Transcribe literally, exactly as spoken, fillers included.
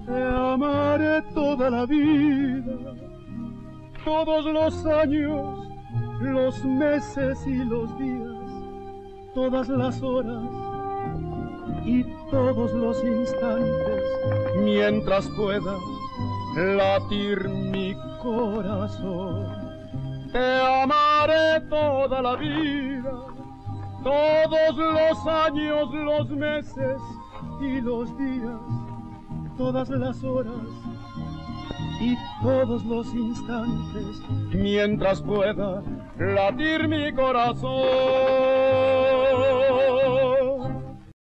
Te amaré toda la vida, todos los años, los meses y los días, todas las horas y todos los instantes, mientras pueda latir mi corazón. Te amaré toda la vida, todos los años, los meses y los días, todas las horas y todos los instantes, mientras pueda latir mi corazón.